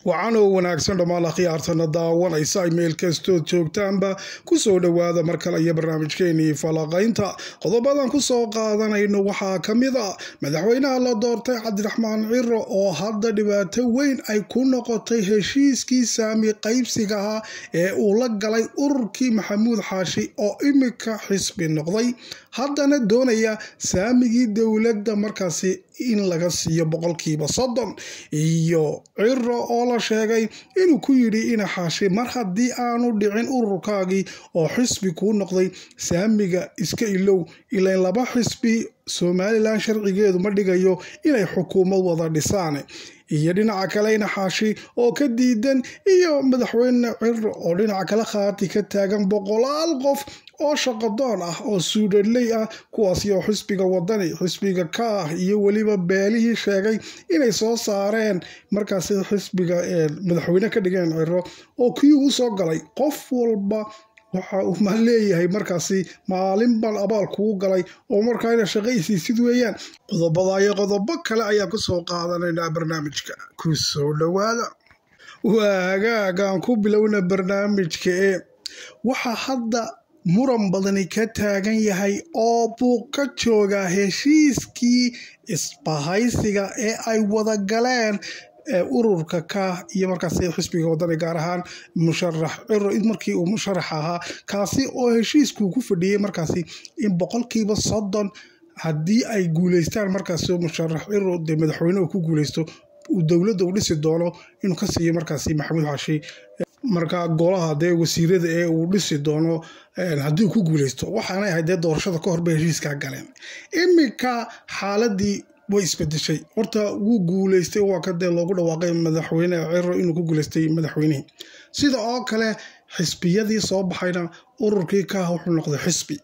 waxaan oo wanaagsan dhammaan akhyaartana daawanaysa email kastood joogtaanba ku soo dhawaada mar kale iyo barnaamijkeenii falaqaynta qodobadan ku soo qaadanayno waxaa ka mid ah madaxweynaha la doortay cabdiraxmaan ciro oo hadda dhibaato weyn ay ku noqotay heshiiskii saami qaybsiga ah ee uu la galay ururkii maxamuud xaashi oo imika xisbi noqday haddana doonaya saamigii dowladda markaasi in laga siiyo 30% iyo ciro oo la sheegay inuu ku yidhi ina xaashi mar haddii aanu dhicin ururkaagii oo xisbi kuu noqday saamiga iska ilow ilaa laba xisbi Somaliland sharcigeedu ma dhigayo inay xukuumad wada dhisaan iyo dhinaca kale ina xaashi oo ka diidan iyo madaxweyne ciro oo dhinaca kale qaati ka taagan 100 qof oo shaqadoon ah oo suudadley ah kuwaas oo xisbiga wadani xisbiga ka iyo waliba beelihii sheegay inay soo saareen markaas xisbiga madaxweyne ka dhigeen ciro oo kii uu soo galay qof walba waxa uu ma leeyahay markaasi maalin bal abaal kugu galay oo markaa shaqaysi sid weeyaan qodobo kale ayaa ku soo qaadanayna barnaamijka ku soo dhawaada waagaagan ku bilowna barnaamijka waxa hadda muran badani ka taagan yahay oo buu ka jooga heshiiskii isbahaysiga ee ay wada galeen ururka ka iyo markaas xisbiga wadani gaar ahaan musharax ciro markii uu musharax ahaa kaasi oo heshiisku ku fadhiyay markaasi in 30% haddii ay guuleystaan markaas musharax ciro de madaxweynuhu ku guuleysto uu dowladda u dhisi doono inuu ka siiyo markaasi maxamuud xaashi marka golaha de wasiirada ee uu dhisi doono haddii ku guuleysto waxaana ahayd doorashada ka hor heshiiska galeen imika xaaladii way isbedeshay horta wuu guuleystay waa ka loogu dhawaaqay madaxweyne ciro inuu ku guuleystay madaxweynaha sida oo kale xisbiyadii soo baxayna ururkii ka wuxuu noqday xisbi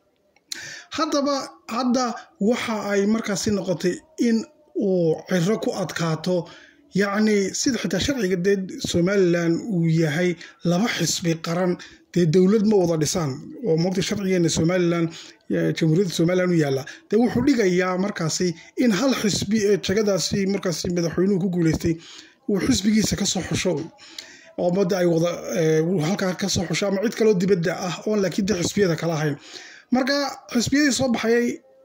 hadda waxa ay markaasi noqotay in uu ciro ku adkaato yacni sida xitaa sharciga Somaliland uu yahay laba xisbi qaran dowlad ma wada dhisaan oo moogta sharcigeena Somaliland jamhuuriyadda Somaliland u yaala wuxuu dhigayaa markaasi in hal xisbi ee jagadaasi markaasi madaxweynuhu ku guuleystay uu xisbigiisa ka soo xusho oo madda ay wada halka ka soo xusho ama cid kale oo dibadda ah oo laakiin xisbiyada kala ahayn marka xisbiyada soo baxay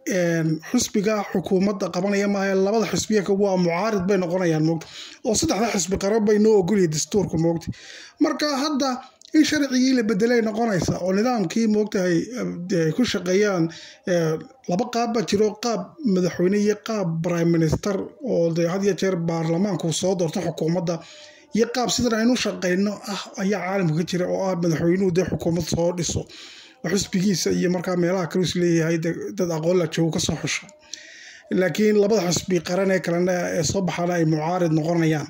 xisbiga xukuumadda qabanaya ma labada xisbiga waa mucaarid bay noqonayaan moogta oo saddexda xisbi qaran bay noo ogoliyay dastuurka moogta marka hadda in sharcigii la bedelay noqonaysa oo nidaamkii moogtahay ku shaqeeyaan laba qaab jiro qaab madaxweyne iyo qaab prime minister oo had iyo jeer baarlamaanku soo doorto xukuumadda iyo qaab sidan aynu shaqeyno ayaa caalamka ka jira oo madaxweynuhu xukuumad soo dhiso xisbigiisa iyo markaa meelaha kale is leeyahay dad aqoon la joogo ka soo xusho laakiin labada xisbi qaran ee kalena ee soo baxana ay mucaarid noqonayaan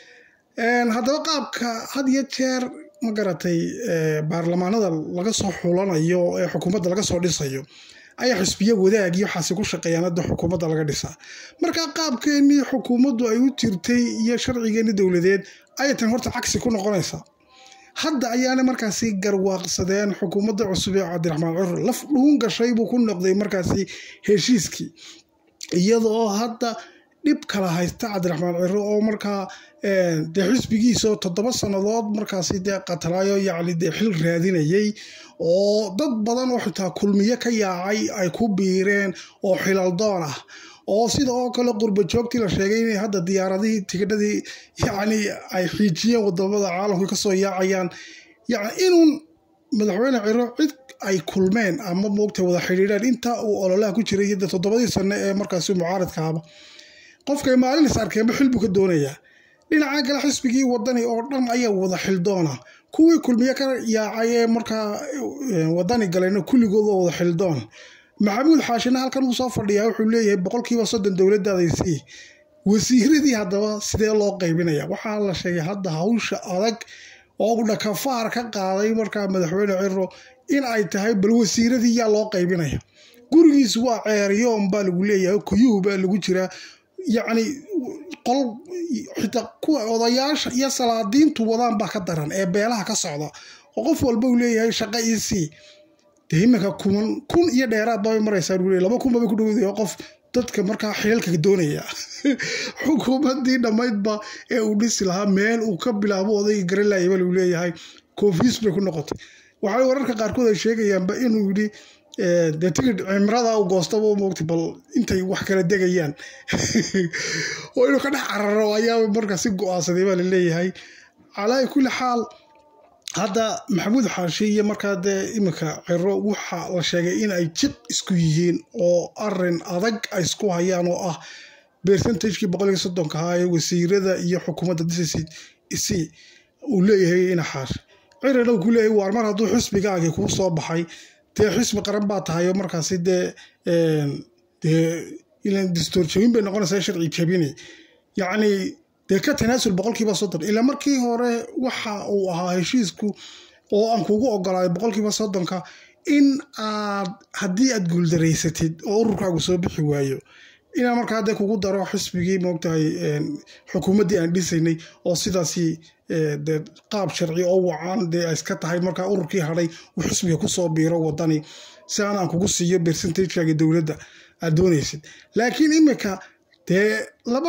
haddaba qaabka had iyo jeer ma garatay baarlamaanada laga soo xulanayo ee xukuumadda laga soo dhisayo ayaa xisbiya wadaag iyo waxaasi ku shaqeeyaan hadda xukuumadda laga dhisaa marka qaabkeenii xukuumaddu ay u jirtay iyo sharcigeenii dowladeed ayay tan horta cagsi ku noqonaysaa hadda ayaana markaasi garwaaqsadeen xukuumadda cusub ee cabdiraxmaan ciro laf dhuun gashay buu ku noqday markaasi heshiiskii iyadoo hadda dhib kala haysta cabdiraxmaan ciro oo markaa xisbigiisa 7 sanadood markaasi qatalaayo yacni xil raadinayay oo dad badan oo xitaa kulmiye ka yaacay ay ku biireen oo xilal doon ah oo sida oo kale qurba joogtii la sheegay inay hadda diyaaradihii tigidhadii yacni ay xiijiyeen wadamada caalamka ka soo yaacayaan yacni inuu madaxweyne ciro cid ay kulmeen ama moogta wada xiriireen inta uu ololaha ku jiray 7 sano ee markaasi mucaaradka ah qofka maalin is arkeen xil buu ka doonayaa dhinaca kale xisbigii wadani oo dhan ayaa wada xil doona kuwii kulmiye ka yaacay ee markaa wadani galeen kulligood wada xil doon maxamuud xaashina halkan uu soo fadhiyaa wuxuu leeyahay 30% dowladdaadii wasiiradii haddaba sidee loo qaybinaya waxaa la sheegay hadda hawsha adag oo dhakafaar ka qaaday markaa madaxweyne ciro in ay tahay bal wasiiradii yaa loo qaybinaya gurigiisu waa ceeriyoon baa lagu leeyahay kuyuhu baa lagu jiraa yacni qol xitaa kuwa odayaasha iyo salaadiintu wadaan baa ka daran ee beelaha ka socda oo qof walba uu leeyahay shaqo iisii imika kun iyo dheeraad baa maraysaa uu leeyahay 2,000 baa ku dhawaaday qof dadka markaa xilalka doonaya xukuumadii dhamaydba ee uu dhisi lahaa meel uu ka bilaabo oday garelay bal uu leeyahay confuse bay ku noqotay waxa wararka qaarkood ay sheegayaan inuu yiri de tigid cimrada uu goostaba moogtay bal intay wax kala degayaan oo inuu ka dhex cararo ayaa markaa si go'aansaday baa leeyahay على كل حال هذا محمود حاشي markaa de imika ciro waxa la sheegay in ay jid isku yihiin oo arin adag ay isku hayaan oo ah percentage-kii 130 ka ah wasiirada iyo xukuumadda DCC uu leeyahay in xaar cirana uu leeyahay war mar haduu xisbigaaga ku soo baxay de xisbi qaran baa tahay markaas de ilan distortion bay noqonaysaa sharci jabini yani de ka tanaasul 100% ila markii hore waxa uu ahaa heshiisku oo aan kugu ogolaaday 100% ka in aad hadii aad guuldareysatid oo ururkaagu soo bixi waayo ina markaa de kugu daro xisbigii moogtahay xukuumadii aan dhisaynay oo sidaasi de qaab sharci oo wacan de iska tahay markaa ururkii haday uu xisbiga ku soo biiro wadani si aan kugu siiyo percentage-ka dawladda aad doonaysid laakiin imika de laba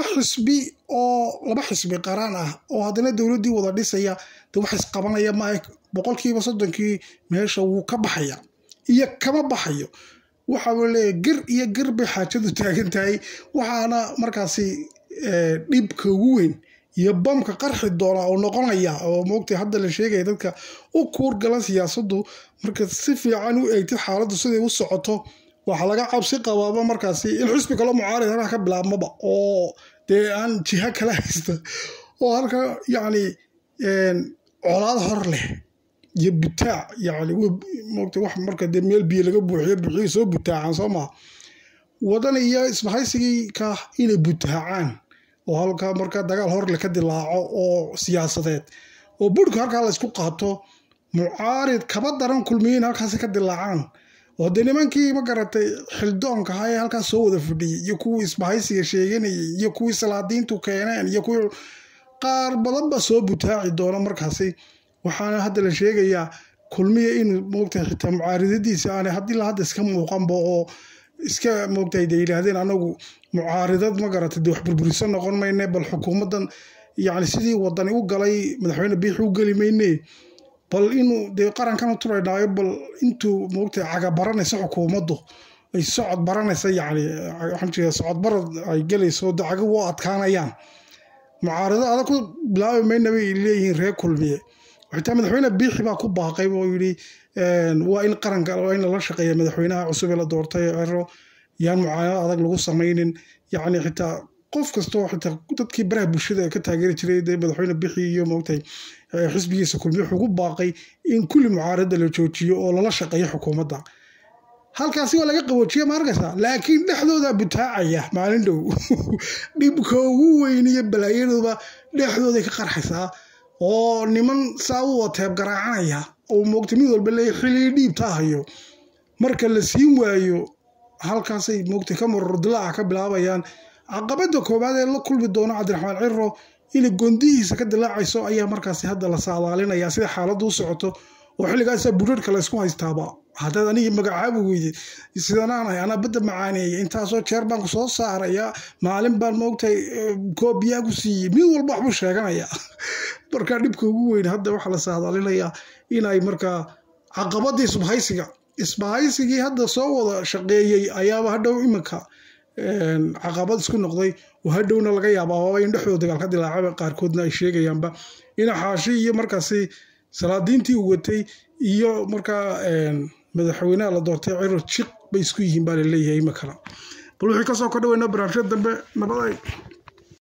xisbi qaran ah oo hadana dawladii wada dhisaya de wax isqabanaya ma 100% meesha uu ka baxaya iyo kama baxayo waxa uu leeyahay gir iyo gir bay xaajadu taagan tahay waxaana markaasi dhibka ugu weyn iyo bamka qarxi doona oo noqonaya oo moogtay hadda la sheegay dadka u kuur galan siyaasaddu marka si fiican u eegtid xaaladdu sidii u socoto waxa laga cabsi qabaaba markaasi in xisbi kale mucaarad ah ka bilaabmaba oo de aan jiha kala haysta oo halka yani colaad hor leh iyo butaa yani moogtay wax marka de meel biyo laga buuxiyo soo butaacan Soomaa wadan iyo ismahaysigii ka inay butaacaan oo halka marka dagaal hor le ka dilaaco oo siyaasadeed oo burka halka la isku qaato mucaarid kaba daran kulmiin halkaas ka dilaacaan oo de nimankii ma garatay xildoonka hay halka soo wada fadhiyay iyo kuwa isbahaysiga sheeganay iyo kuwa salaadiintu keeneen iyo kuwa qaar badan ba soo butaaci doona markaasi waxaana hadda la sheegayaa kulmiye in moogtay xitaa mucaaridadiisa aan hadii la hadda iska muuqanba oo iska moogtay de yiraahdeen anagu mucaaridad ma garatay wax burburisan noqon maynay bal xukuumadan yani sidii wadani u galay madaxweyne biix u gali maynay bal inuu de qarankan u tureeyo bal intuu moogtay caga baranaysa xukuumaddu ay socod baranaysa yani waxaan jeedaa socod barad ay galayso dacaga waa adkaanayaan mucaaridada adag ku bilaabay maynaba leeyihiin reer kulmiye xitaa madaxweyne biixi baa ku baaqay oo yiri waa in qaranka waa in la shaqeeyo madaxweynaha cusub ee la doortay ciro yaan mucaaradada adag lagu sameeynin yani xitaa qof kasto xitaa dadkii baraha bulshada ka taageeri jiray madaxweyne biixi iyo moogtay xisbigiisa kulmiye ugu baaqay in kulli mucaaradada la joojiyo oo la shaqeeyo xukuumadda halkaasi waa laga qaboojiye ma arkaysaa laakiin dhexdooda butaacaya maalin dhow dhibka ugu weyn iyo balaayadooda dhexdooda ka qarxaysaa oo niman saa u wateeb garaacanaya oo moogtay mid walba leeyahay xilli dhiibta hayo marka la siin waayo halkaasay moogtay ka marar dilaaca ka bilaabayaan caqabada koobaad ee la kulmi doono Cabdiraxmaan Ciro in gondihiisa ka dilaacayso ayaa markaasi hadda la saadaalinaya sida xaaladdu u socoto oo xilligaas burburka la isku haystaaba hadda aniga magacaabo weeyay sidaan ana badda macaaneeyay intaasoo jeer baan ku soo saaraya maalin baan moogtay koobiya ku siiyay mid walba waxbu sheeganaya marka dhibka ugu weyn hadda waxa la saadaalinaya in ay marka caqabadii isbahaysigii hadda soo wada shaqeeyay ayaaba hadhow imika caqabad isku noqday oo hadhowna laga yaabaa in dhexdooda dagaal ka dilaacay qaarkoodna ay sheegayaanba in xaashi iyo markaasi salaadiintii uu watay iyo marka madaxweynaha la doortay Ciro jiq bay isku yihiin baa la leeyahay makala bal wixii ka soo kordhawayna barnaamijyada dambe nabad